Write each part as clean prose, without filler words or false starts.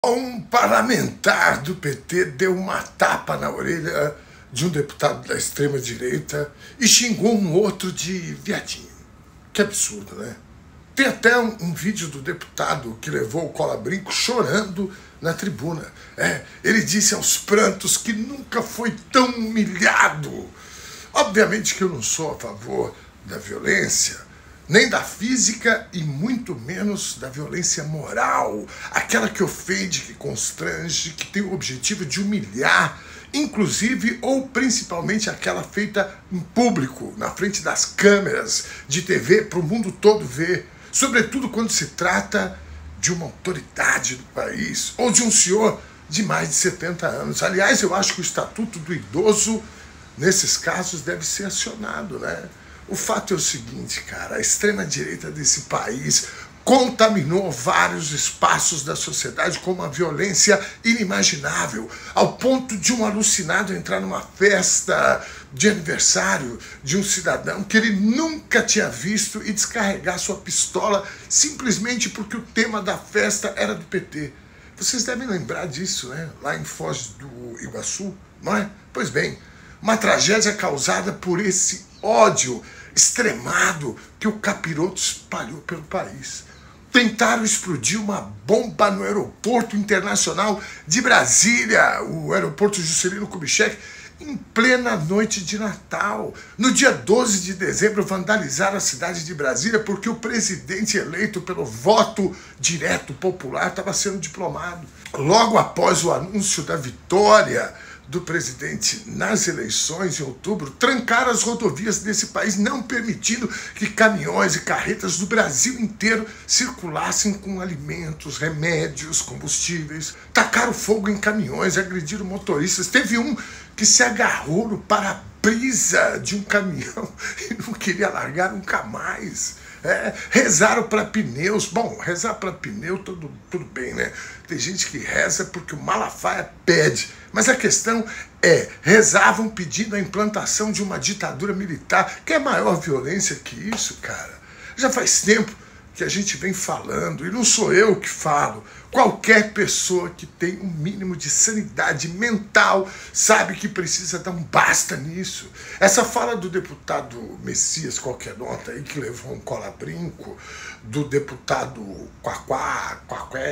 Um parlamentar do PT deu uma tapa na orelha de um deputado da extrema-direita e xingou um outro de viadinho. Que absurdo, né? Tem até um vídeo do deputado que levou o cola-brinco chorando na tribuna. Ele disse aos prantos que nunca foi tão humilhado. Obviamente que eu não sou a favor da violência, nem da física e muito menos da violência moral, aquela que ofende, que constrange, que tem o objetivo de humilhar, inclusive ou principalmente aquela feita em público, na frente das câmeras de TV, para o mundo todo ver, sobretudo quando se trata de uma autoridade do país ou de um senhor de mais de 70 anos. Aliás, eu acho que o Estatuto do Idoso, nesses casos, deve ser acionado, né? O fato é o seguinte, cara, a extrema-direita desse país contaminou vários espaços da sociedade com uma violência inimaginável, ao ponto de um alucinado entrar numa festa de aniversário de um cidadão que ele nunca tinha visto e descarregar sua pistola simplesmente porque o tema da festa era do PT. Vocês devem lembrar disso, né? Lá em Foz do Iguaçu, não é? Pois bem, uma tragédia causada por esse ódio extremado que o capiroto espalhou pelo país. Tentaram explodir uma bomba no aeroporto internacional de Brasília, o aeroporto Juscelino Kubitschek, em plena noite de Natal. No dia 12 de dezembro, vandalizaram a cidade de Brasília porque o presidente eleito pelo voto direto popular estava sendo diplomado. Logo após o anúncio da vitória do presidente nas eleições em outubro, trancaram as rodovias desse país, não permitindo que caminhões e carretas do Brasil inteiro circulassem com alimentos, remédios, combustíveis. Tacaram fogo em caminhões, agrediram motoristas. Teve um que se agarrou no para-brisa de um caminhão e não queria largar nunca mais. Rezaram para pneus. Bom, rezar para pneu, tudo bem, né? Tem gente que reza porque o Malafaia pede. Mas a questão é, rezavam pedindo a implantação de uma ditadura militar. Que é maior violência que isso, cara? Já faz tempo que a gente vem falando, e não sou eu que falo, qualquer pessoa que tem um mínimo de sanidade mental sabe que precisa dar um basta nisso. Essa fala do deputado Messias, qualquer nota aí, que levou um cola-brinco, do deputado Quaquá,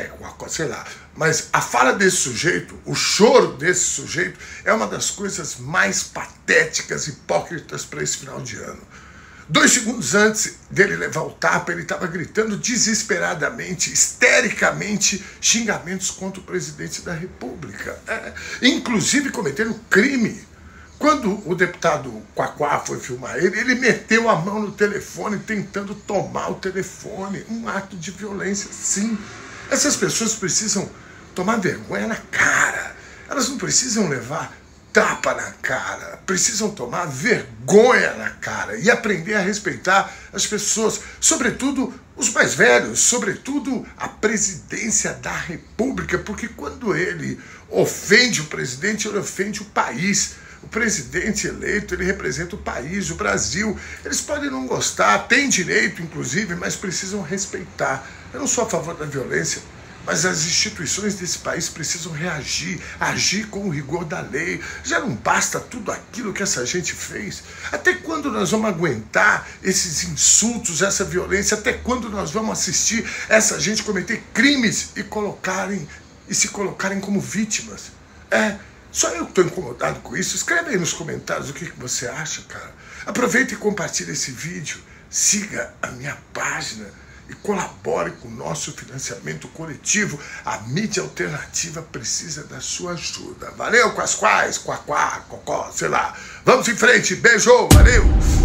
sei lá, mas a fala desse sujeito, o choro desse sujeito, é uma das coisas mais patéticas e hipócritas para esse final de ano. 2 segundos antes dele levar o tapa, ele estava gritando desesperadamente, histericamente, xingamentos contra o presidente da República. Inclusive cometendo crime. Quando o deputado Quaquá foi filmar ele meteu a mão no telefone tentando tomar o telefone. Um ato de violência, sim. Essas pessoas precisam tomar vergonha na cara. Elas não precisam levar tapa na cara, precisam tomar vergonha na cara e aprender a respeitar as pessoas, sobretudo os mais velhos, sobretudo a presidência da República, porque quando ele ofende o presidente, ele ofende o país. O presidente eleito, ele representa o país, o Brasil. Eles podem não gostar, têm direito, inclusive, mas precisam respeitar. Eu não sou a favor da violência, mas as instituições desse país precisam reagir, agir com o rigor da lei. Já não basta tudo aquilo que essa gente fez? Até quando nós vamos aguentar esses insultos, essa violência? Até quando nós vamos assistir essa gente cometer crimes e se colocarem como vítimas? Só eu que estou incomodado com isso. Escreve aí nos comentários o que você acha, cara. Aproveita e compartilha esse vídeo. Siga a minha página e colabore com o nosso financiamento coletivo. A mídia alternativa precisa da sua ajuda. Valeu, quais, quaquá, cocó, sei lá. Vamos em frente. Beijo, valeu!